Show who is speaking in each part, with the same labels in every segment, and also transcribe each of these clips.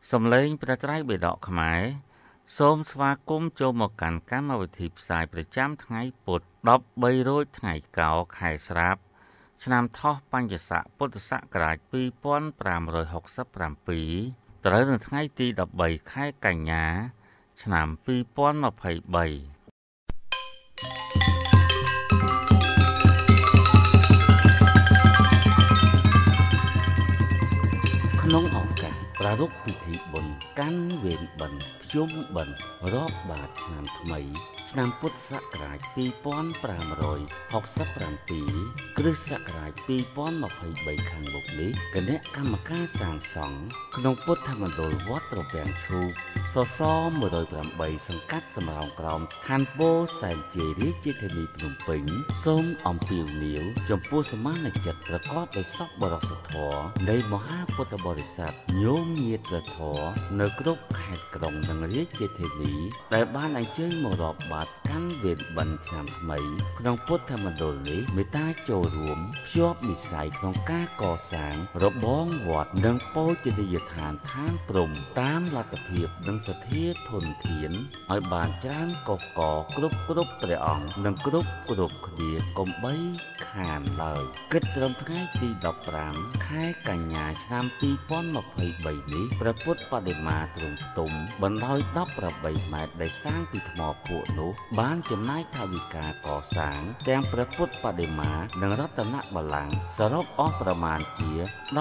Speaker 1: សំឡេងព្រះត្រៃបិដកខ្មែរសូមស្វាគមន៍ចូលមកកាន់កម្មវិធីផ្សាយប្រចាំថ្ងៃពុទ្ធ13រោចថ្ងៃកោខែស្រាប់ឆ្នាំថោះបัญចស័កពុទ្ធសករាជ2567ត្រូវនៅថ្ងៃទី13ខែកញ្ញាឆ្នាំ2023ក្នុងឱកាសប្រារព្ធពិធីបុណ្យកាន់វេនបិណ្ឌភ្ជុំបិណ្ឌរាប់បាតឆ្នាំថ្មីឆ្នាំពុទ្ធសករាជ2567គ្រិស្តសករាជ2023ខាងមុខនេះគណៈកម្មការសាងសង់ក្នុងពុទ្ធមណ្ឌលវត្តត្រពាំងឈូកសស108សង្កាត់សំរោងក្រោមខណ្ឌពោធិ៍សែនជ័យរាជធានីភ្នំពេញសូមអំពាវនាវចំពោះសមាជិកប្រកបដោយសប្បុរសធម៌នៃមហាពុទ្ធបរិស័ទញោមញាតិធម៌នៅគ្រប់ខេត្តក្រុងនិងរាជធានីដែលបានអញ្ជើញមករាប់បាតកាន់វេនបិណ្ឌឆ្នាំថ្មីក្នុងពុទ្ធមណ្ឌលនេះមេត្តាចូលរួមភ្ជាប់និស្ស័យក្នុងការកសាងរបងវត្តនិងបូជនីយដ្ឋានឋានព្រំតាមលទ្ធភាពនិងសទ្ធាធនធានឲ្យបានច្រើនកុះកគ្រប់ព្រះអង្គនិងគ្រប់គ្នាកុំបីខានឡើយគិតត្រឹមថ្ងៃទី15ខែកញ្ញាឆ្នាំ2023នេះព្រះពុទ្ធបដិមាទ្រង់ផ្ទុំបណ្ដោយ18ម៉ែត្រដែលសាងពីថ្មភក់នោះបានចំណាយថវិកាកសាងទាំងព្រះពុទ្ធបដិមានិងរតនបល្ល័ង្កសរុបអស់ប្រមាណជា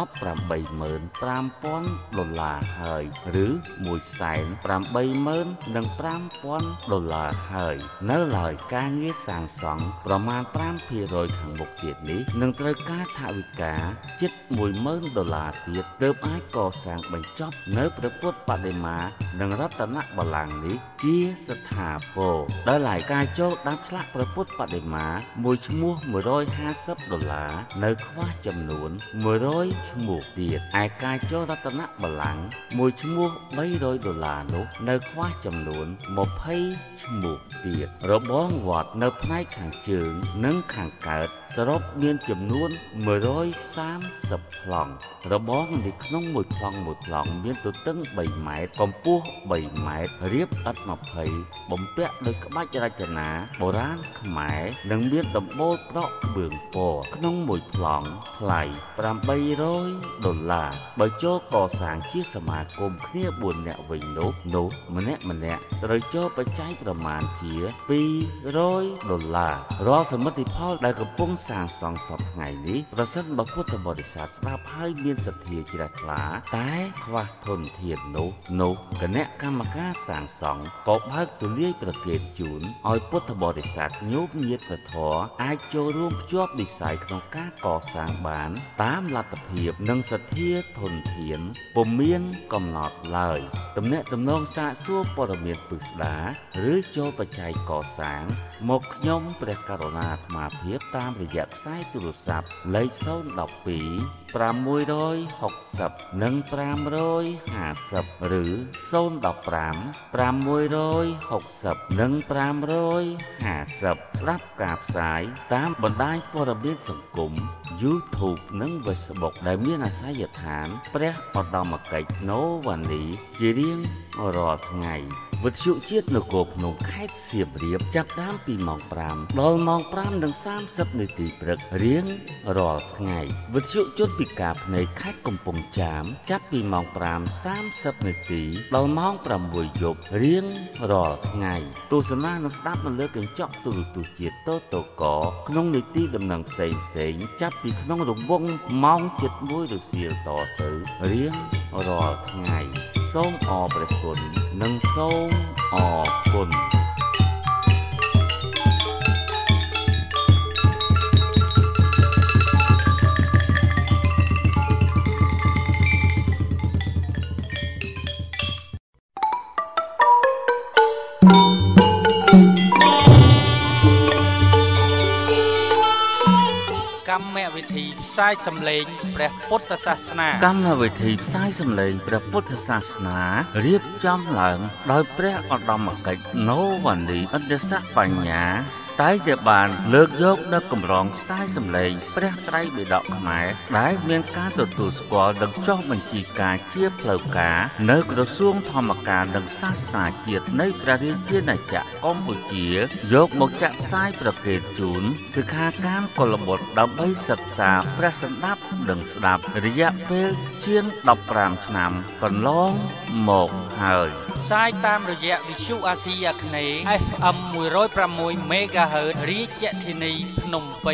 Speaker 1: $185,000ហើយឬ$185,000ហើយនៅឡើយការងារសាងសង់ប្រមាណ 5% ខាងមុខទៀតនេះនឹងត្រូវការថវិកាជិត$10,000ទៀតទើបអាចកសាងបញ្ចប់នៅព្រះពុទ្ធបដិមានិងរតនបល្ល័ង្កនេះជាស្ថាពរដោយឡែកការចូលដាប់ឆ្លាក់ព្រះពុទ្ធបដិមាមួយឈ្មោះ$150នៅខ្វះចំនួន100ឈ្មោះទៀតឯការចូលរតនបល្ល័ង្កមួយឈ្មោះ$300នោះនៅខ្វះចំនួន20ឈ្មោះទៀតរបងវត្តនៅផ្នែកខាងជើងនិងខាងកើតសរុបមានចំនួន130ប្លង់របងនេះក្នុងមួយប្លង់មានទទឹង3ម៉ែត្រកម្ពស់3ម៉ែត្ររាបឥដ្ឋ20បំពាក់ដោយក្បាច់រចនាបុរាណខ្មែរនិងមានដំបូលប្រក់បឿងពណ៌ក្នុងមួយប្លង់ថ្លៃ$800បើចូលកសាងជាសមាគមគ្នា4នាក់វិញនោះម្នាក់ត្រូវចូលបច្ច័យប្រមាណជា$200រាល់សមិទ្ធផលដែលកំពុងសាងសង់សពថ្ងៃនេះប្រសិនបើពុទ្ធបរិស័ទស្ដាប់ហើយមានសទ្ធាជ្រះថ្លាតែខ្វះធនធាននោះគណៈកម្មការសាងសង់ក៏បើកទូលាយប្រកេតជូនឲ្យពុទ្ធបរិស័ទញោមញាតិធម៌អាចចូលរួមភ្ជាប់និស្ស័យក្នុងការកសាងបានតាមលទ្ធភាពនិងសទ្ធាធនធានពុំមានកំណត់ឡើយទំនាក់ទំនងសាកសួរព័ត៌មានពិស្ដាឬចូលបច្ច័យកសាងមកខ្ញុំព្រះករុណាអាត្មាភាពតាមរយៈខ្សែទូរស័ព្ទលេខ012 660និង550ឬ015 660និង550ស្ដាប់ការផ្សាយតាមបណ្ដាញព័ត៌មានសង្គម YouTube និង Facebook ដែលមានអាសយដ្ឋានព្រះឧត្តមកិច្ចណូវ៉ានីជារៀងរាល់ថ្ងៃវិទ្យុជាតិនគរភ្នំខេត្តសៀមរាបចាប់ផ្ដើមពីម៉ោង5ដល់ម៉ោង5:30នាទីព្រឹករៀងរាល់ថ្ងៃវិទ្យុជនពិការភ្នែកខេត្តកំពង់ចាមចាប់ពីម៉ោង5:30នាទីដល់ម៉ោង6យប់រៀងរាល់ថ្ងៃទស្សនានិងស្ដាប់នៅលើកញ្ចក់ទូរទស្សន៍ជាតិតតកក្នុងនីតិដំណឹងផ្សេងចាប់ពីក្នុងរង្វង់ម៉ោង7:01រសៀលតទៅរៀងរាល់ថ្ងៃសូមអរព្រះគុណនិងសូមអរគុណ
Speaker 2: កម្មវិធីផ្សាយសម្លេងព្រះពុទ្ធសាសនា
Speaker 1: កម្មវិធីផ្សាយសម្លេងព្រះពុទ្ធសាសនារៀបចំឡើងដោយព្រះឧត្តមកិច្ចណូវ៉ានីឥទ្ធិសៈបញ្ញាតែតែបានលើកយកនៅកម្រងខ្សែសម្លេងព្រះត្រៃបិដកខ្មែរដែលមានការទទួលស្គាល់និងចុះបញ្ជីការជាផ្លូវការនៅក្រសួងធម្មការនិងសាសនាជាតិនៃព្រះរាជាណាចក្រកម្ពុជាយកមកចាក់ផ្សាយប្រកេតជូនសិក្ខាកាមកុលបុត្រដើម្បីសិក្សាព្រះសណ្ដាប់និងស្ដាប់រយៈពេលជាង15ឆ្នាំកន្លងមកហើយ
Speaker 2: ផ្សាយតាមរយៈវិទ្យុអាស៊ីអាគ្នេយ៍ FM 106 MHz រាជធានីភ្នំពេញ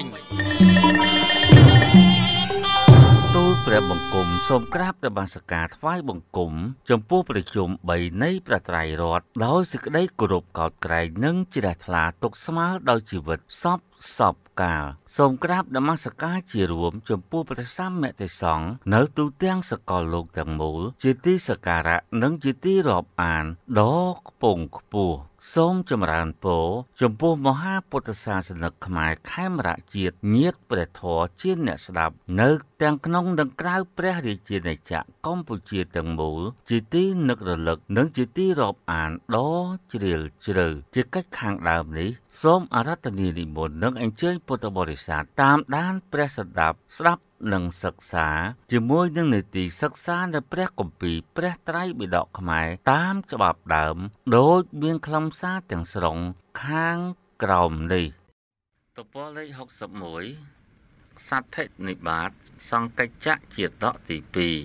Speaker 2: ទូលព្រះបង្គំសូមក្រាបនមស្ការថ្វាយបង្គំចំពោះប្រជុំ3នៃព្រះត្រៃរតន៍ដោយសេចក្តីគោរពកោតក្រែងនិងជ្រះថ្លាទុកស្មើដោយជីវិតសពកាលសូមក្រាបនមស្ការជារួមចំពោះព្រះសម្មាទិសង្ឃនៅទូទាំងសកលលោកទាំងមូលជាទីសក្ការៈនិងជាទីរាប់អានដ៏ខ្ពង់ខ្ពស់សូមចម្រើនពរចំពោះមហាពុទ្ធសាសនិកខ្មែរខេមរៈជាតិញាតិព្រះធម៌ជាអ្នកស្ដាប់នៅទាំងក្នុងនិងក្រៅព្រះរាជាណាចក្រកម្ពុជាទាំងមូលជាទីនឹករលឹកនិងជាទីរាប់អានដ៏ជ្រាលជ្រៅជាកិច្ចខាងដើមនេះសូមអារាធនានិមន្តនិងអញ្ជើញពុទ្ធបរិស័ទតាមដានព្រះសណ្ដាប់ស្ដាប់និងសិក្សាជាមួយនឹងនីតិសិក្សានៅព្រះគម្ពីរព្រះត្រៃបិដកខ្មែរតាមច្បាប់ដើមដោយមានខ្លឹមសារទាំងស្រុងខាងក្រោមនេះទំព័រលេខ61សទ្ធិនិបាតសង្កិច្ចៈជាតកទី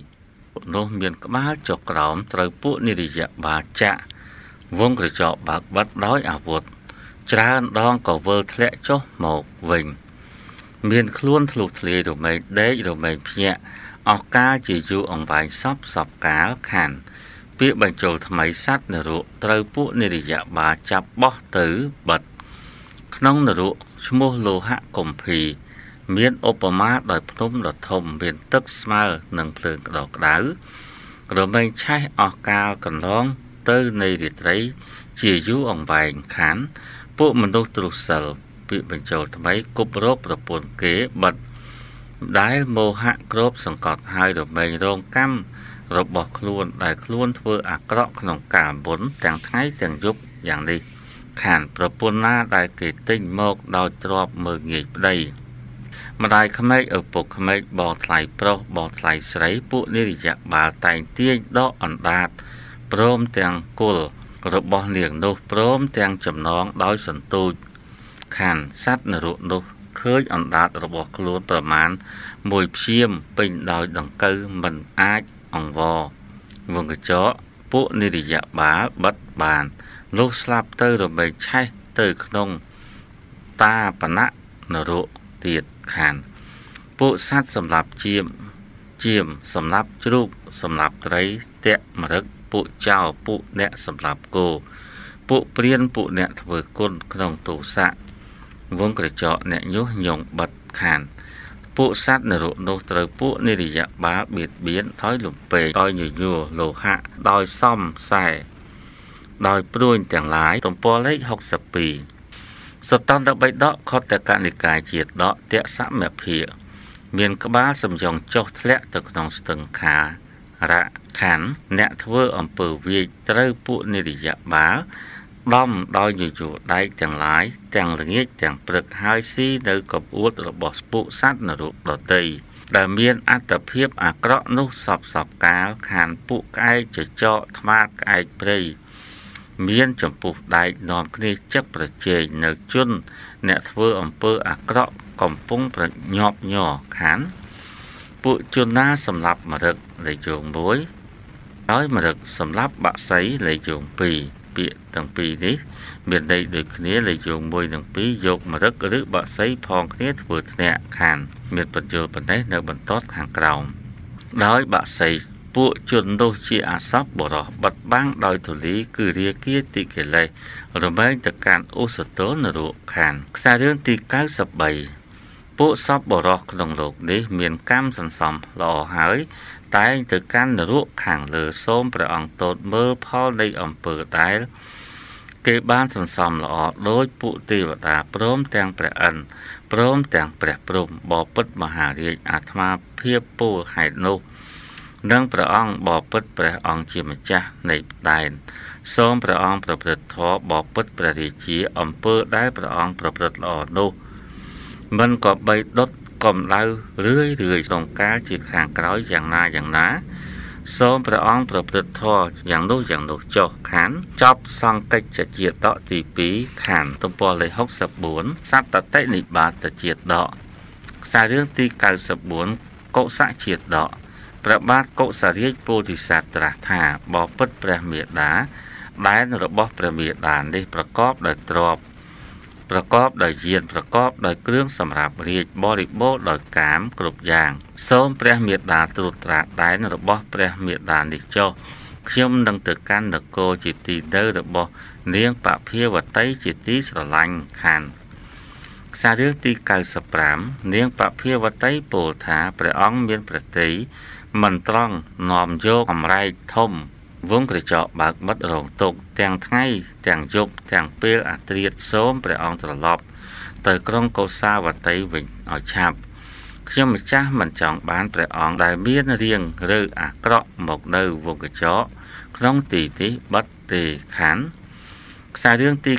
Speaker 2: 2នោះមានក្បាលចុះក្រោមត្រូវពួកនិរិយបាចៈវងក្រចកបើកបិទដោយអាវុធច្រើនដងក៏វិលធ្លាក់ចុះមកវិញមានខ្លួនធ្លុះធ្លាយរមែងដេករមែងភ្ញាក់អស់កាលជាយូរអង្វែងសពកាលខានពាក្យបញ្ចូលថ្មីសត្វនរកត្រូវពួកនិរិយបាចាប់បោះទៅបិទក្នុងនរកឈ្មោះលោហៈគម្ភីមានឧបមាដោយភ្នំដ៏ធំមានទឹកស្មើនឹងភ្លើងក្តៅក្តៅរមែងឆេះអស់កាលកន្លងទៅនៃរាត្រីជាយូរអង្វែងខានពួកមនុស្សទ្រុសិលពាក្យបញ្ចូលថ្មីគប់រកប្រពន្ធគេបិទដែលមោហៈគ្របសង្កត់ហើយរមែងរងកម្មរបស់ខ្លួនដែលខ្លួនធ្វើអាក្រក់ក្នុងកាលមុនទាំងថ្ងៃទាំងយប់យ៉ាងនេះខានប្រពន្ធណាដែលគេទិញមកដោយទ្រព្យមើងងាយប្តីម្ដាយក្មេកឪពុកក្មេកបងថ្លៃប្រុសបងថ្លៃស្រីពួកនិរិយបាលតែងទាញដកអណ្ដាតព្រមទាំងគុលរបស់នាងនោះព្រមទាំងចំណងដោយសន្ទូចខានសត្វនរកនោះឃើញអណ្ដាតរបស់ខ្លួនប្រមាណមួយព្យាមពេញដោយដង្កូវមិនអាចអង្វរវងកញ្ចក់ពួកនិរិយបាលបិទបានលុះស្លាប់ទៅរមែងឆេះទៅក្នុងតាបណៈនរកទៀតខានពួកសត្វសម្រាប់ជាមសម្រាប់ជ្រូកសម្រាប់ត្រីតាក់មរឹកពួកចោពួកអ្នកសម្រាប់គោពួកព្រានពួកអ្នកធ្វើគុណក្នុងទោសៈវងក្រចកអ្នកញុះញង់បិទខានពួកសត្វនរកនោះត្រូវពួកនិរិយបាលបៀតបៀនដោយលំពេងដោយញញួរលោហៈដោយសំខ្សែដោយព្រួញទាំងឡាយទំព័រលេខ62សតន្តបិដកខតកនិកាយជាតិដកតសមភិមានក្បាលសំយ៉ងចុះធ្លាក់ទៅក្នុងស្ទឹងខារៈខានអ្នកធ្វើអំពើវាយត្រូវពួកនិរិយបាលដំដោយញយួរដែកទាំងឡាយទាំងល្ងាចទាំងព្រឹកហើយស៊ីនៅកបួតរបស់ពួកសត្វនរកដទៃដែលមានអត្តភាពអាក្រក់នោះសពកាលខានពួកក្អែកចចកថ្មាក្អែកព្រៃមានចំពុះដែកនាំគ្នាចឹកប្រជែងនៅជន់អ្នកធ្វើអំពើអាក្រក់កំពុងប្រញាប់ញ័រខានពួកជនណាសម្លាប់មរឹកលេខយោង1ហើយមរឹកសម្លាប់បក្សីលេខយោង2ពាក្យទាំងពីរនេះមានន័យដូចគ្នាលេខយោង1និង2យកមរឹកឬបក្សីផងគ្នាធ្វើធ្នាក់ខានមានបញ្យលប៉ុណ្ណេះនៅបន្ទាត់ខាងក្រោមដោយបក្សីពួកជននោះជាអសពបរោះបិទបាំងដោយធូលីគឺរាគាទីកិលេសរមែងទៅកាន់ឧសតនរកខានខ្សែរឿងទី93ពួកសពបរោះក្នុងលោកនេះមានកម្មសន្សំល្អហើយតែងទៅកាន់នរកខាងលើសូមព្រះអង្គទតមើលផលនៃអំពើដែលគេបានសន្សំល្អដោយពួកទេវតាព្រមទាំងព្រះឥន្ទព្រមទាំងព្រះព្រហ្មបពិតមហារាជអាត្មាភាពពូលហេតុនោះនិងព្រះអង្គបបិទ្ធព្រះអង្គជាម្ចាស់នៃដែនសូមព្រះអង្គប្រព្រឹត្តធម៌បបិទ្ធព្រះរាជាអំពើដែលព្រះអង្គប្រព្រឹត្តល្អនោះមិនក៏បីដុតកម្ដៅរឿយក្នុងកាលជាខាងក្រោយយ៉ាងណាសូមព្រះអង្គប្រព្រឹត្តធម៌យ៉ាងនោះចុះខានចប់សង្កិច្ចជាតកទី2ខានទំព័រលេខ64សត្តតិនិបាតជាតកខ្សែរឿងទី94កុសៈជាតកព្រះបាទកុសរាជពោធិសត្វត្រាស់ថាបបិទ្ធព្រះមេដាដែនរបស់ព្រះមេដានេះប្រកបដោយទ្រព្យប្រកបដោយយានប្រកបដោយគ្រឿងសម្រាប់រាជបរិបូរដោយកាមគ្រប់យ៉ាងសូមព្រះមេដាត្រួតត្រាដែនរបស់ព្រះមេដានេះចុះខ្ញុំនឹងទៅកាន់នគរជាទីនៅរបស់នាងបភាវតីជាទីស្រឡាញ់ខានខ្សែរឿងទី95នាងបភាវតីពោលថាព្រះអង្គមានព្រះទ័យមិនត្រង់នាំយកអំរែកធំវងក្រចកបើកបិទរងទុកទាំងថ្ងៃទាំងយប់ទាំងពេលអាត្រាតសូមព្រះអង្គត្រឡប់ទៅក្រុងកោសាវតីវិញឲ្យឆាប់ខ្ញុំម្ចាស់មិនចង់បានព្រះអង្គដែលមានរាងឬអាក្រក់មកនៅវងក្រចកក្នុងទីនេះបិទទេខានខ្សែរឿងទី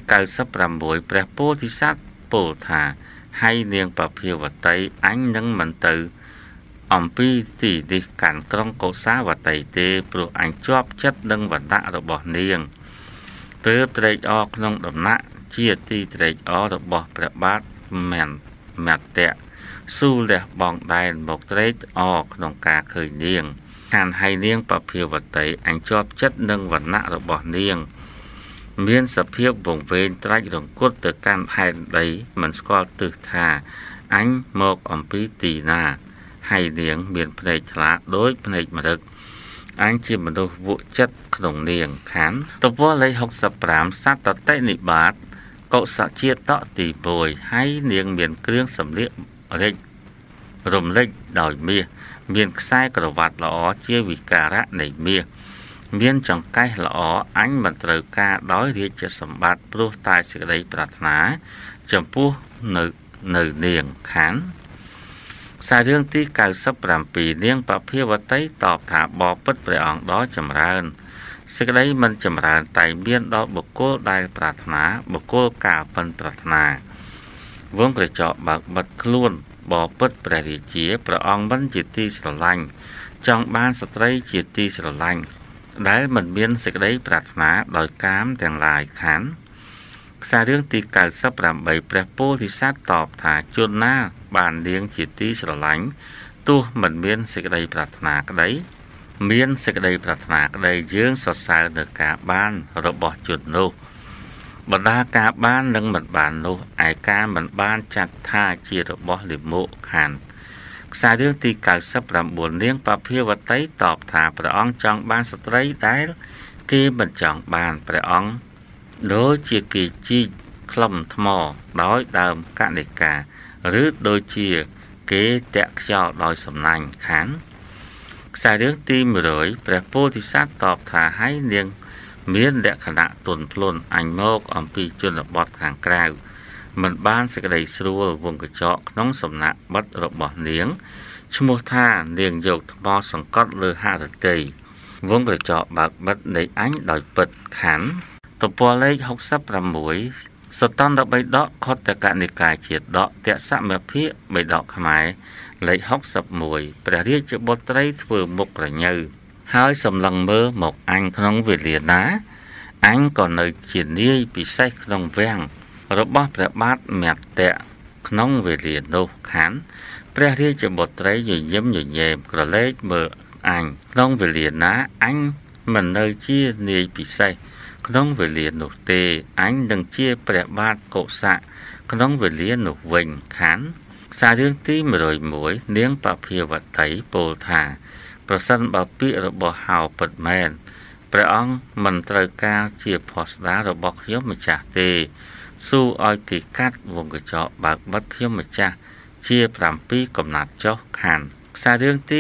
Speaker 2: 96ព្រះពោធិសត្វពោលថាហើយនាងបភាវតីអញនឹងមិនទៅអំពីទីនេះកាន់ក្រុងកោសាវតីទេព្រោះអញជាប់ចិត្តនឹងវណ្ណៈរបស់នាងទើបត្រេកអរក្នុងដំណាក់ជាទីត្រេកអររបស់ព្រះបាទមត្តៈស៊ូលះបងដែនមកត្រេកអរក្នុងការឃើញនាងខានហើយនាងបភាវតីអញជាប់ចិត្តនឹងវណ្ណៈរបស់នាងមានសភាពវង្វេងត្រាច់រង្គត់ទៅកាន់ផែនដីមិនស្គាល់ទិសថាអញមកអំពីទីណាហើយនាងមានភ្នែកឆ្លាតដូចភ្នែកម្រឹកអញជាមនុស្សវក់ចិត្តក្នុងនាងខានទំព័រលេខ65សត្តតិនិបាតកុសៈជាតកទី1ហើយនាងមានគ្រឿងសម្លៀកររំលេចដោយមាសមានខ្សែក្រវ៉ាត់ល្អជាវិការៈនៃមាសមានចង្កេះល្អអញមិនត្រូវការដោយរាជសម្បត្តិព្រោះតែសេចក្តីប្រាថ្នាចំពោះនៅនាងខានខ្សែរឿងទី97នាងបភាវតីតបថាបបិទ្ធព្រះអង្គដ៏ចម្រើនសេចក្តីមិនចម្រើនតែមានដល់បុគ្គលដែលប្រាថ្នាបុគ្គលការប៉ិនប្រាថ្នាវងក្រចកបើកបិទខ្លួនបបិទ្ធព្រះរាជាព្រះអង្គមិនជាទីស្រឡាញ់ចង់បានស្ត្រីជាទីស្រឡាញ់ដែលមិនមានសេចក្តីប្រាថ្នាដោយកាមទាំងឡាយខានខ្សែរឿងទី98ព្រះពោធិសត្វតបថាជនណាបាននាងជាទីស្រឡាញ់ទោះមិនមានសេចក្តីប្រាថ្នាក្តីមានសេចក្តីប្រាថ្នាក្តីយើងសរសើរនៅការបានរបស់ជននោះបណ្ដាការបាននិងមិនបាននោះឯការមិនបានចាត់ថាជារបស់លិមុខខានខ្សែរឿងទី99នាងបភាវតីតបថាព្រះអង្គចង់បានស្ត្រីដែលគេមិនចង់បានព្រះអង្គដូចជាគេជីកខ្លឹមថ្មដោយដើមកនិកាឬដូចជាគេតាក់ខ្យល់ដោយសំណាញ់ខានខ្សែរឿងទី100ព្រះពោធិសត្វតបថាហើយនាងមានលក្ខណៈទន់ភ្លន់អញមកអំពីជនបទខាងក្រៅមិនបានសេចក្តីស្រួលវងកញ្ចក់ក្នុងសំណាក់បិទរបស់នាងឈ្មោះថានាងយកថ្មសង្កត់លើហឫទ័យវងកញ្ចក់បើកបិទនៃអញដោយពិតខានទំព័រលេខ66សតន្តបិដកខតកនិកាយជាតកតសមភិបិដកខ្មែរលេខ61ព្រះរាជបុត្រីធ្វើមុខរញើហើយសម្លឹងមើលមកអញក្នុងវេលាណាអញក៏នៅជានាយពិសេសក្នុងវាំងរបស់ព្រះបាទមត្តៈក្នុងវេលានោះខានព្រះរាជបុត្រីញញឹមញញែមក្រឡេកមើលអញក្នុងវេលាណាអញមិននៅជានាយពិសេសក្នុងវេលានោះទេអញនឹងជាព្រះបាទកុសៈក្នុងវេលានោះវិញខានខ្សែរឿងទី101នាងបភាវតីពោលថាប្រសិនបើពាក្យរបស់ហៅពិតមែនព្រះអង្គមិនត្រូវការជាផស្តារបស់ខ្ញុំម្ចាស់ទេស៊ូឲ្យគេកាត់វងកញ្ចក់បើកបិទខ្ញុំម្ចាស់ជា7កំណាត់ចុះខានខ្សែរឿងទី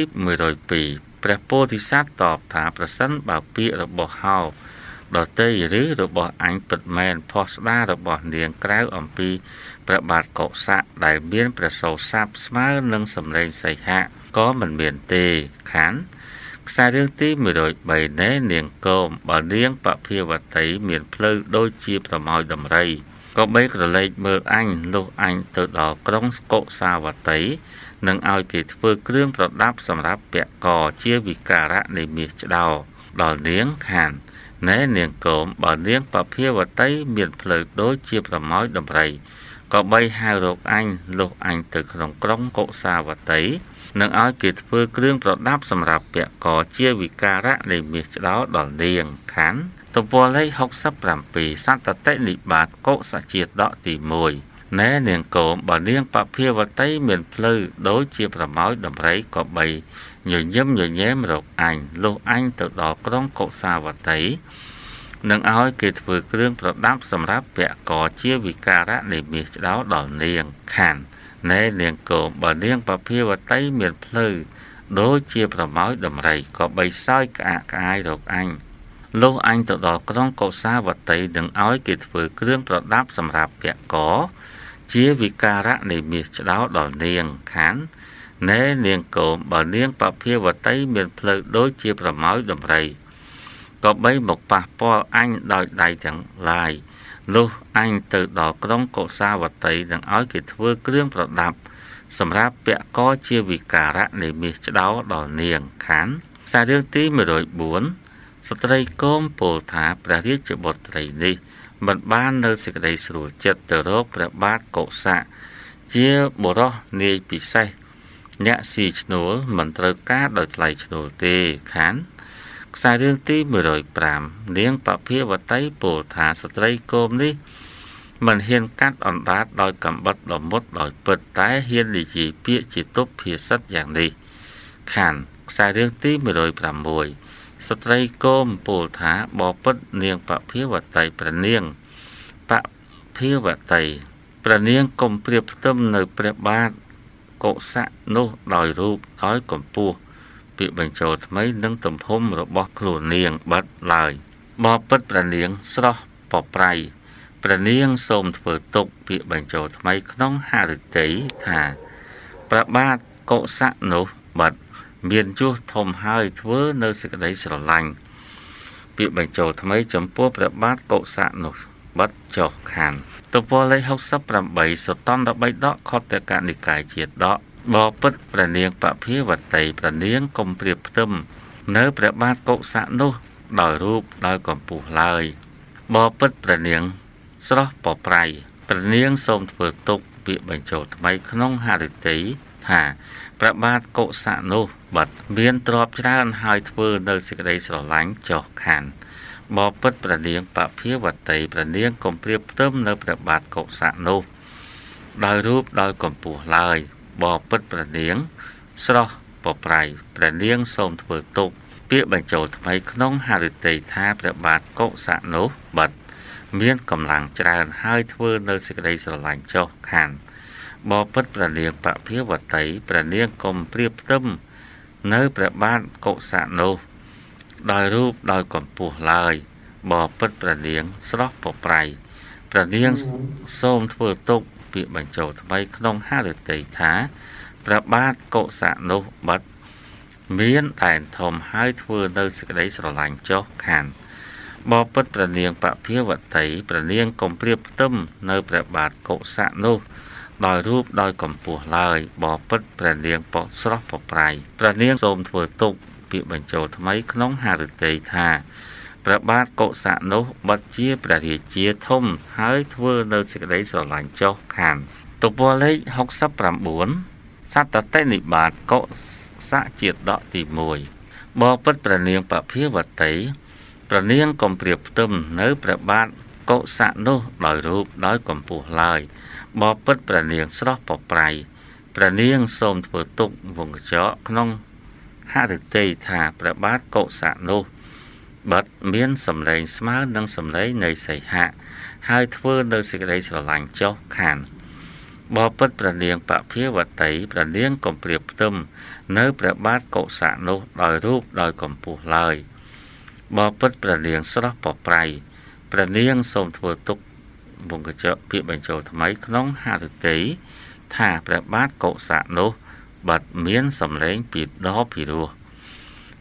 Speaker 2: 102ព្រះពោធិសត្វតបថាប្រសិនបើពាក្យរបស់ហៅដតីឬរបស់អញពិតមែនផស្តារបស់នាងក្រៅអំពីព្រះបាទកុសៈដែលមានព្រះសូរស័ព្ទស្មើនឹងសម្លេងសីហៈក៏មិនមានទេខានខ្សែរឿងទី103ណែនាងកោមបើនាងបភាវតីមានភ្លៅដូចជាប្រមោយដំរីក៏បីក្រឡេកមើលអញលុះអញទៅដល់ក្រុងកុសាវតីនឹងឲ្យគេធ្វើគ្រឿងប្រដាប់សម្រាប់ពាក់កជាវិការៈនៃមាសឆ្ដោដល់នាងខានណែនាងកោមបើនាងបភាវតីមានភ្លៅដូចជាប្រមោយដំរីក៏បីហៅរកអញលុះអញទៅក្នុងក្រុងកុសាវតីនឹងឲ្យគេធ្វើគ្រឿងប្រដាប់សម្រាប់ពាក់កជាវិការៈនៃមាសឆ្ដោដល់នាងខានទំព័រលេខ67សន្តតិនិបាតកុសជាតិដកទី1ណែនាងកោមបើនាងបភាវតីមានភ្លៅដូចជាប្រមោយដំរីក៏បីញញឹមញញែមរកអញលុះអញទៅដល់ក្រុងកុសាវតីនឹងឲ្យគេធ្វើគ្រឿងប្រដាប់សម្រាប់ពាក់កជាវិការៈនៃមាសឆ្ដោដល់នាងខានណែនាងកោមបើនាងបភាវតីមានភ្លៅដូចជាប្រមោយដំរីក៏បីសោយក្អាកក្អាយរកអញលុះអញទៅដល់ក្រុងកុសាវតីនឹងឲ្យគេធ្វើគ្រឿងប្រដាប់សម្រាប់ពាក់កជាវិការៈនៃមាសឆ្ដោដល់នាងខានណែនាងកោមបើនាងបភាវតីមានភ្លៅដូចជាប្រមោយដំរីក៏បីមកប៉ះពាល់អញដោយដៃទាំងឡាយលុះអញទៅដល់ក្រុងកុសាវតីនឹងឲ្យគេធ្វើគ្រឿងប្រដាប់សម្រាប់ពាក់កជាវិការៈនៃមាសឆ្ដោដល់នាងខានខ្សែរឿងទី104ស្ត្រីគោមពោលថាព្រះរាជបុត្រីនេះមិនបាននៅសេចក្តីស្រួលចិត្តទៅរកព្រះបាទកុសៈជាបុរសនាយពិសេសអ្នកស៊ីឈ្នួលមិនត្រូវការដោយថ្លៃឈ្នួលទេខានខ្សែរឿងទី105នាងបភាវតីពោលថាស្ត្រីគោមនេះមិនហ៊ានកាត់អណ្ដាតដោយកំបិតដ៏មុតដោយពិតតែហ៊ាននិយាយពាក្យជាទុព្វាសិតយ៉ាងនេះខានខ្សែរឿងទី106ស្ត្រីគោមពោលថាបពិតនាងបភាវតីព្រះនាងបភាវតីព្រះនាងកុំប្រៀបផ្ទឹមនៅព្រះបាទកុសៈនោះដោយរូបដោយកម្ពស់ពាក្យបញ្ចូលថ្មីនិងទំហំរបស់ខ្លួននាងបាត់ឡើយបពិតព្រះនាងស្រស់បប្រៃព្រះនាងសូមធ្វើទុកពាក្យបញ្ចូលថ្មីក្នុងហឫទ័យថាព្រះបាទកុសៈនោះបាត់មានយុះធំហើយធ្វើនៅសេចក្តីស្រឡាញ់ពាក្យបញ្ចូលថ្មីចំពោះព្រះបាទកុសៈនោះបាត់ចុះខានទំព័រលេខ68សតន្តបិដកខត្តកនិកាយជាតិដកបពិតព្រះនាងបភាវតីព្រះនាងកុំប្រៀបផ្ទឹមនៅព្រះបាទកុសៈនោះដោយរូបដោយកម្ពស់ឡើយបពិតព្រះនាងស្រស់បប្រៃព្រះនាងសូមធ្វើទុកពាក្យបញ្ចូលថ្មីក្នុងហឫទ័យថាព្រះបាទកុសៈនោះបាត់មានទ្រព្យច្រើនហើយធ្វើនៅសេចក្តីស្រឡាញ់ចុះខានបពិតព្រះនាងបភាវតីព្រះនាងកុំប្រៀបផ្ទឹមនៅព្រះបាទកុសៈនោះដោយរូបដោយកម្ពស់ឡើយបពិតព្រះនាងស្រស់បប្រៃព្រះនាងសូមធ្វើទុកពាក្យបញ្ចូលថ្មីក្នុងហឫទ័យថាព្រះបាទកុសៈនោះបាត់មានកម្លាំងច្រើនហើយធ្វើនៅសេចក្តីស្រឡាញ់ចុះខានបពិតព្រះនាងបភាវតីព្រះនាងកុំប្រៀបផ្ទឹមនៅព្រះបាទកុសៈនោះដោយរូបដោយកម្ពស់ឡើយបពិតព្រះនាងស្រស់បប្រៃព្រះនាងសូមធ្វើទុកពាក្យបញ្ចូលថ្មីក្នុងហឫទ័យថាព្រះបាទកុសៈនោះបាត់មានតែនធំហើយធ្វើនៅសេចក្តីស្រឡាញ់ចុះខានបពិតព្រះនាងបភាវតីព្រះនាងកុំប្រៀបផ្ទឹមនៅព្រះបាទកុសៈនោះដោយរូបដោយកម្ពស់ឡើយបពិតព្រះនាងបស្រស់បប្រៃព្រះនាងសូមធ្វើទុកពាក្យបញ្ចូលថ្មីក្នុងហឫទ័យថាព្រះបាទកុសៈនោះបាត់ជាព្រះរាជាធំហើយធ្វើនៅសេចក្តីស្រឡាញ់ចុះខានទំព័រលេខ69សត្តតិនិបាតកុសៈជាតិដកទី1បពិតព្រះនាងបភាវតីព្រះនាងកុំប្រៀបផ្ទឹមនៅព្រះបាទកុសៈនោះដោយរូបដោយកម្ពស់ឡើយបពិតព្រះនាងស្រស់បប្រៃព្រះនាងសូមធ្វើទុកវង្កចកក្នុងហឫទ័យថាព្រះបាទកុសៈនោះបាត់មានសម្លេងស្មើនឹងសម្លេងនៃសីហៈហើយធ្វើនៅសេចក្តីស្រឡាញ់ចុះខានបពិតព្រះនាងបភាវតីព្រះនាងកុំប្រៀបផ្ទឹមនៅព្រះបាទកុសៈនោះដោយរូបដោយកម្ពស់ឡើយបពិតព្រះនាងស្រស់បប្រៃព្រះនាងសូមធ្វើទុកវង្កចកពាក្យបញ្ចូលថ្មីក្នុងហឫទ័យថាព្រះបាទកុសៈនោះបាត់មានសម្លេងពីរោះ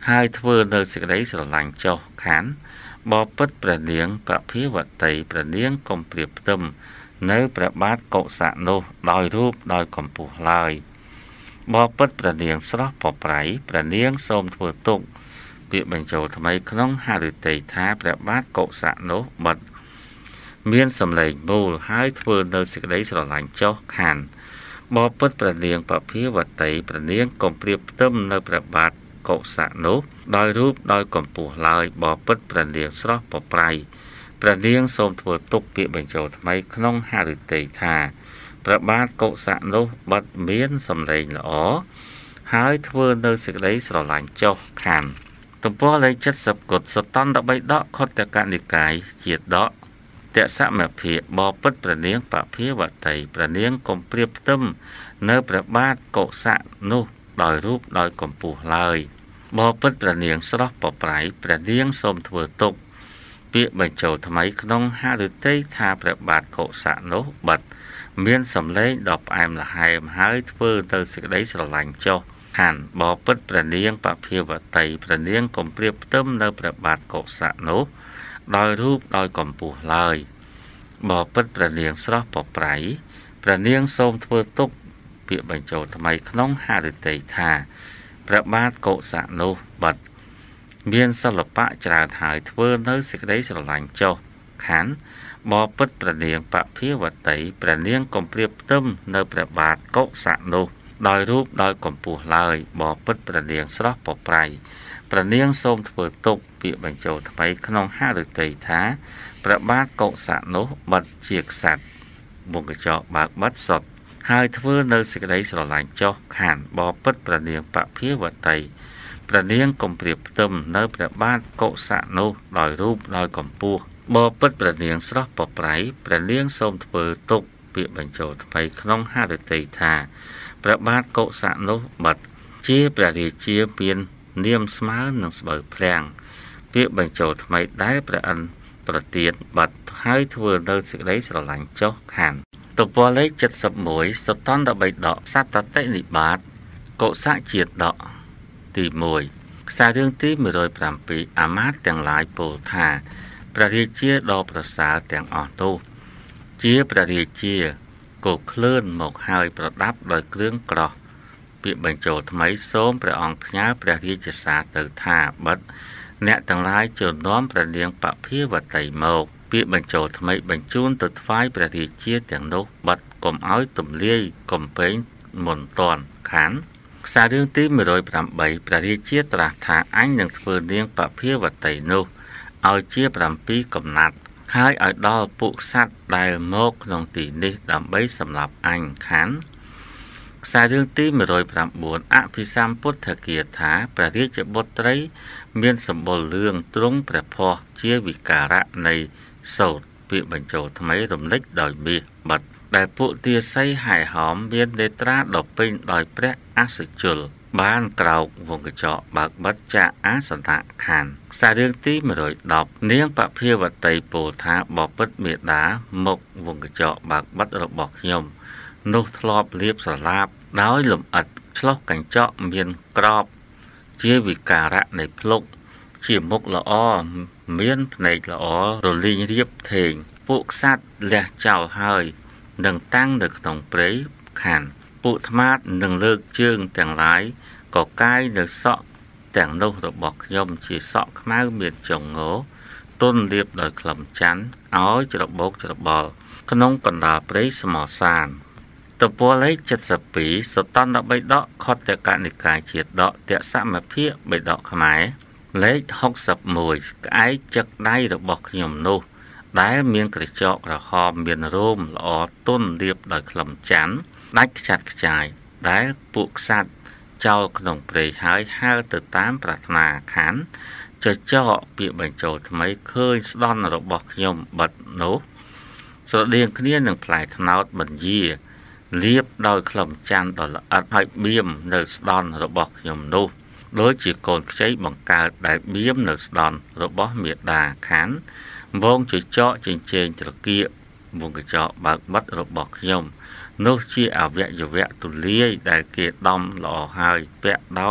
Speaker 2: hai thưa nơi sự đấy sửa lành cho khán bò bấtประเนียงประเภทวัตไตประเนียงกลมเปรียบตึมในประบาทโกษะโนโดยรูปโดยกลมปูลายบอปิดประเนียงสระปอไพรประเนียงส้มถั่วตุกเปียบรรจุทำไมขนมหาหรือเตยท้าประบาทโกษะโนบัดเมียนสำเร็จบูให้ทั่วเนื้อสิกได้สลายเจ้าขันบอปิดประเนียงประเภทวัตไตประเนียงกลมเปรียบตึมในประบาทโกษะโนโดยรูปโดยกลมปูลายบอปิดประเนียงสระปอไพรประเนียงส้มถั่วตุกเปียบรรจุทำไมขนมหาหรือเตยท้าประบาทโกษะโนบัดเมียนสำเร็จอ๋อให้ทั่วเนื้อสิกได้สลายเจ้าขันตัวพ่อเลยจัดสับกดสตันดับใบดอกคดแต่การนิกายเจียดดอกแต่สะแม่เพียบอปิดประเนียงปะเพียวัดไตประเนียงกลมเปรียบตึมเนื้อประบาทโกษะนุดอยรูปดอยกลมปูลายบอปิดประเนียงสระปอไพรประเนียงส้มถั่วตุกเปียบรรจุทำไมขนมหาหรือเตยทาประบาทโกษะนุบัดเมียนสำเร็จดอกไอมละหายหายเพื่อเติมสิ่งใดสลายเจ้าหันบอปิดประเนียงปะเพียวัดไตประเนียงกลมเปรียบตึมเนื้อประบาทโกษะนุโดยรูปโดยกลมปูลายบอปิดประเนียงสระปอไพรประเนียงส้มถั่วตุกเปียบรรจุทำไมขนมหาหรือเตยทาประบาทโกษะนุบัดเมียนสลับปะจราหายเพื่อเนื้อสิ่งใดสลายเจ้าขันบอปิดประเนียงปะเพียวัดไตประเนียงกลมเปรียบตึมเนื้อประบาทโกษะนุโดยรูปโดยกลมปูลายบอปิดประเนียงสระปอไพรประเนียงส้มถั่วตุกเปียบรรจุทำไมขนมห้าหรือเตยท้าประบาทโกษะนุบัดเจียกสัตว์บุงกระจอกบากบัดสดให้ทั่วเนื้อสิ่งใดสลายเจ้าขันบอปิดประเนียงปะเพียวัดไตประเนียงกลมเปรียบตึมเนื้อประบาทโกษะนุโดยรูปโดยกลมปูบอปิดประเนียงสระปอไพรประเนียงส้มถั่วตุกเปียบรรจุทำไมขนมห้าหรือเตยทาประบาทโกษะนุบัดเจียประเดียเจียเปลี่ยนเนียมสมาร์หนังสบายแพงเปียบรรจุทำไมได้ประอันประเตียนบัดให้ทั่วเนื้อสิ่งใดสลายเจ้าขันตัวปอเล็กจัดสับหมวยสตันดับใบดอกสัตตะนิบาทโกษะเจียดดอกตีมวยสายเรื่องที่ไม่โดยปรำปีอามาตแต่งหลายโปธาประเดียเจียดอกประสาแต่งอ่อนโตเจียประเดียเจียโกเคลื่อนหมกหายประดับโดยเครื่องกรอกเปียบรรจุทำไมส้มประองพญาประเดียจสาเติธาบัดแนะแต่งหลายจนน้อมประเดียงปะเพียวัดไตโมกเปียบรรจุทำไมบรรจุนตัดไฟประเดียเจียแต่งนกบัดกลมอ้อยตุ่มเลี้ยกลมเป็นหมุนตอนขันสายเรื่องที่ไม่โดยปรำใบประเดียเจียตราธาอันยังเฟื่อเลี้ยงปะเพียวัดไตโนเอาเจียปรำปีกำนัดให้เอาดอปุกสัตว์ได้โมกลงตีนิดำใบสำหรับอันขันสายเรื่องที่ไม่โดยปรำบุญอภิสามพุทธเกียรติาประเดียจะบทไตรเมียนสมบูรณ์เรื่องตรงประพอเจียวิการะในโสดเปียบรรจุทำไมรมเล็กดอยเบียบัดได้ปุเตียไซหายหอมเมียนเดตราดอกเป็นดอยแปรอาสจุลบ้านเกลาวงกระเจาะบักบัดจะอาสนะขันสายเรื่องที่ไม่โดยดอกเนียงปะเพียวัดไตโปธาบอกปิดเมียดาหมกวงกระเจาะบักบัดระบอกยมนุทลอบเรียบสลาบน้อยลมอัดชลอกกันเจาะเมียนกรอบเจียวิการะในพลุกเฉียมกละอ้อเมียนในละอ้อโรลิงเรียบเทงปุกสัตว์และเจ้าเฮยดังตั้งดึกหนองเปรย์ขันปุธมาดดังเลิกเชื่องแต่งร้ายก่อใกล้เดือดเสาะแต่งนุระบอกยมชีเสาะขม้าเมียนจงโง่ต้นเรียบโดยคลำจันอ้อยจะระบกจะระบอขนมกันดาเปรย์สมอสานตัวปัวเล็กจัดสปีสตันดับใบดอกคอดแต่การในกายเฉียดดอกเตะสะมาเพียใบดอกขมายเล็ก60 มวยไอ้จักได้ระบอกขยมนูได้เมียนกระจอกระหอมเมียนร่มละอต้นเรียบโดยคลำจันได้กระจัดกระจายได้ปุกสัตว์เจ้าขนมเปรย์หายห้าติดตามปรารถนาขันจะเจาะเปียบรรจุทำไมเคยสดอนระบอกขยมบัดนูสระเดียงเนี้ยหนึ่งปลายทนาวบันยีเรียบโดยคลำจันโดยละอัดให้เบี้ยมเนื้อสดอนระบอกขยมนูโดยจีโกนใช้บังการได้เบี้ยมเนื้อสดอนระบอกเมียดาขันวงจะเจาะเจนตะเกียวงกระเจาะบักบัดระบอกขยมนุชีอาเวะอยู่เวะตุเลียได้เกดดอมหล่อหายแปะดอย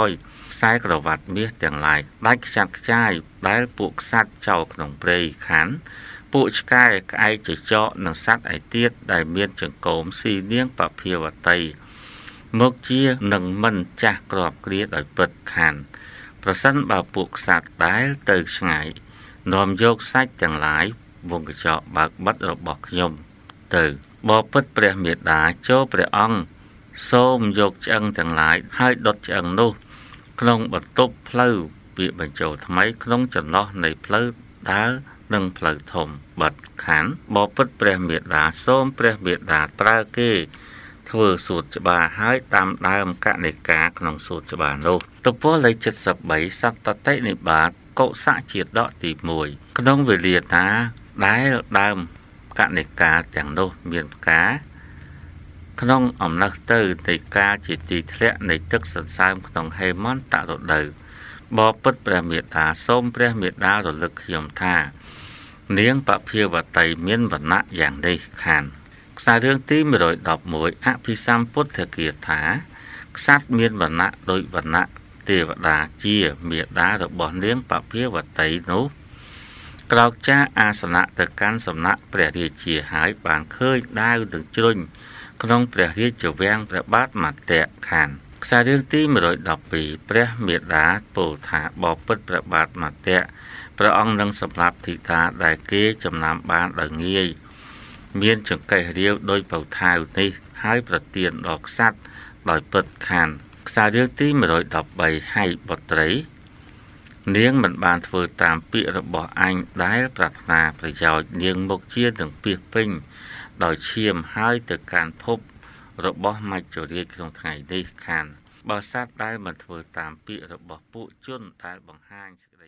Speaker 2: ខ្សែក្រវ៉ាត់មាសទាំងឡាយដាច់ខ្ចាត់ខ្ចាយដែលពួកសត្វចោលក្នុងព្រៃខណ្ឌពួកឆ្កែក្អែកចចកនិងសត្វឯទៀតដែលមានចង្កូមស៊ីនាងបភាវតីមកជានឹងមិនចាស់ក្របគ្រាដោយពិតខានប្រសិនបើពួកសត្វដែលទៅឆ្ងាយនាំយកសាច់ទាំងឡាយវងកញ្ចក់បើកបិទរបស់ខ្ញុំទៅបបិទ្ធព្រះមេដាចូលព្រះអង្គសូមយកឆ្អឹងទាំងឡាយហើយដុតឆ្អឹងនោះក្នុងបន្ទប់ផ្លូវពាក្យបញ្ចូលថ្មីក្នុងចន្លោះនៃផ្លូវដើរនិងផ្លូវធំបិទខានបបិទ្ធព្រះមេដាសូមព្រះមេដាប្រើគេធ្វើសួតច្បារហើយតាមដើមកនិកាក្នុងសួតច្បារនោះទំព័រលេខ73សត្តតិនិបាតកុសៈជាដកទី1ក្នុងវេលាណាដែលដើមកនិកាទាំងនោះមានផ្កាក្នុងអំណះទៅនៃការជាទីធ្លាក់នៃទឹកសន្សើមក្នុងហេមន្តរដូវបបិទ្ធព្រះមេដាសូមព្រះមេដារលឹកខ្ញុំថានាងបភាវតីមានវណ្ណៈយ៉ាងនេះខានខ្សែរឿងទី111អភិសម្ពុទ្ធគាថាក្សត្រមានវណ្ណៈដោយវណ្ណៈទេវតាជាមេដារបស់នាងបភាវតីនោះក្រោកចាស់អាសនៈទៅកាន់សំណាក់ព្រះរាជាហើយបានឃើញដាវនឹងជ្រុញក្នុងព្រះរាជវាំងព្រះបាទមត្តៈខានខ្សែរឿងទី112ព្រះមេដាពោលថាបបិទ្ធព្រះបាទមត្តៈព្រះអង្គនឹងសម្លាប់ធីតាដែលគេចំណាំបានដោយងាយមានចង្កេះរាវដោយបៅថាវនេះហើយប្រទានដល់ក្សត្រដោយពិតខានខ្សែរឿងទី113ហៃបុត្រីនាងមិនបានធ្វើតាមពាក្យរបស់អញដែលប្រាថ្នាប្រយោជន៍នាងមកជានឹងពាសពេញដោយឈាមហើយទៅកាន់ភពរបស់មច្ចុរាជក្នុងថ្ងៃនេះខានបើសត្វដែលមិនធ្វើតាមពាក្យរបស់ពួកជនដែលបង្ហាញសេចក្តី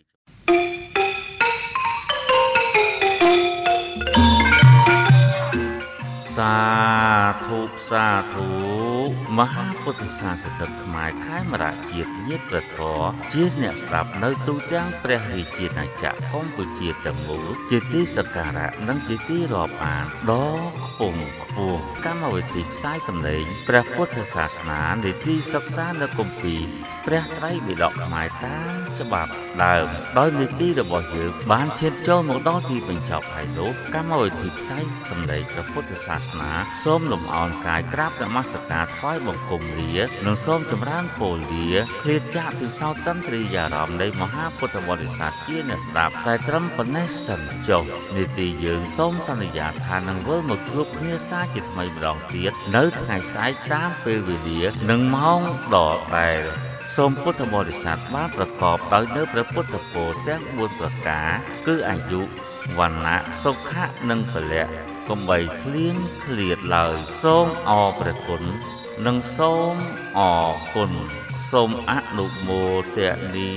Speaker 2: សាធុសាធុមហាពុទ្ធសាសនិកខ្មែរខេមរៈជាតិញាតិព្រះធម៌ជាអ្នកស្ដាប់នៅទូទាំងព្រះរាជាណាចក្រកម្ពុជាទាំងមូលជាទីសក្ការៈនិងជាទីរាប់អានដ៏ខ្ពង់ខ្ពស់កម្មវិធីផ្សាយសម្លេងព្រះពុទ្ធសាសនានីតិសិក្សានៅគម្ពីរព្រះត្រៃបិដកខ្មែរតាមច្បាប់ដើមដោយនីតិរបស់យើងបានឈានចូលមកដល់ទីបញ្ចប់ហើយនោះកម្មវិធីផ្សាយសម្លេងព្រះពុទ្ធសាសនាសូមលំអរកាយក្រាបនមស្ការថ្វាយបង្គំលានិងសូមចម្រើនពរលាឃ្លាតចាកពិសោធន៍តន្ត្រីអារម្មណ៍នៃមហាពុទ្ធបរិស័ទជាអ្នកស្ដាប់តែត្រឹមប៉ុណ្ណេះសិនចុះនីតិយើងសូមសន្យាថានឹងវិលមកជួបគ្នាសាជាថ្មីម្ដងទៀតនៅថ្ងៃស្អែកតាមពេលវេលានិងម៉ោងដដែលសូមពុទ្ធបរិស័ទបានប្រកបដោយនៅព្រះពុទ្ធពរទាំង4ប្រការគឺអាយុវណ្ណៈសុខៈនិងពលៈកុំបីឃ្លៀងឃ្លាតឡើយសូមអរព្រះគុណនិងសូមអរគុណសូមអនុមោទនា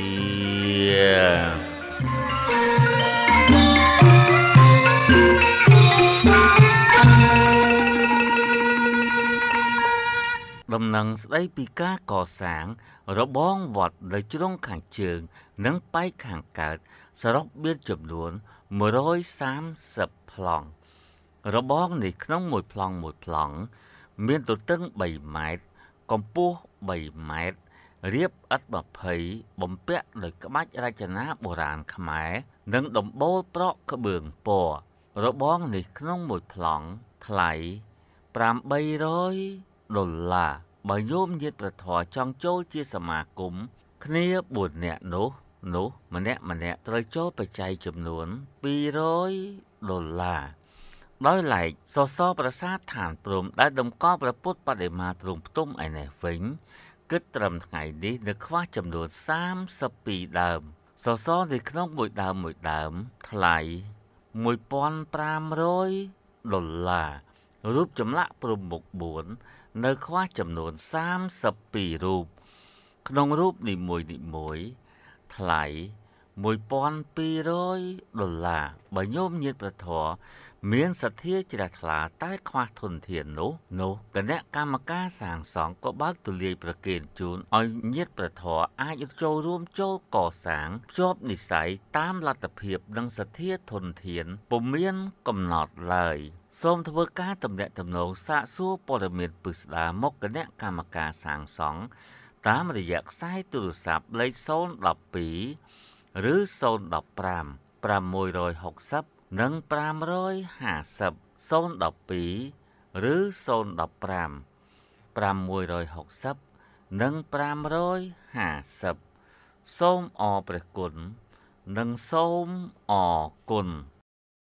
Speaker 2: ដំណឹងស្ដីពីការកសាងរបងវត្តនៅជ្រុងខាងជើងនិងប៉ែកខាងកើតសរុបមានចំនួន130ប្លង់របងនេះក្នុងមួយប្លង់មានទទឹង3ម៉ែត្រកម្ពស់3ម៉ែត្ររាបឥត20បំពាក់ដោយក្បាច់រចនាបុរាណខ្មែរនិងដំបូលប្រក់ក្បឿងពណ៌របងនេះក្នុងមួយប្លង់ថ្លៃ$800បើញោមញាតិព្រះធម៌ចង់ចូលជាសមាគមគ្នា4នាក់នោះម្នាក់ត្រូវចូលបច្ច័យចំនួន$200ដោយឡែកសសរប្រាសាទឋានព្រំដែលតម្កល់ព្រះពុទ្ធបដិមាទ្រង់ផ្ទុំឯនេះវិញគិតត្រឹមថ្ងៃនេះនៅខ្វះចំនួន32ដើមសសរនៅក្នុងមួយដើមថ្លៃ$1,500រូបចម្លាក់ព្រំមុខ4នៅខ្វះចំនួន32រូបក្នុងរូបនីមួយថ្លៃ$1,200បើញោមញាតិព្រះធម៌មានសទ្ធាជ្រះថ្លាតែខ្វះធនធាននោះគណៈកម្មការសាងសង់ក៏បើកទូលាយប្រគេនជូនឲ្យញាតិព្រះធម៌អាចចូលរួមកសាងភ្ជាប់និស្ស័យតាមលទ្ធភាពនិងសទ្ធាធនធានពុំមានកំណត់ឡើយសូមធ្វើការទំនាក់ទំនងសាកសួរព័ត៌មានពិស្ដារមកគណៈកម្មការសាងសង់តាមរយៈខ្សែទូរស័ព្ទលេខ012ឬ015 660និង550 012ឬ015 660និង550សូមអរព្រះគុណនិងសូមអរគុណ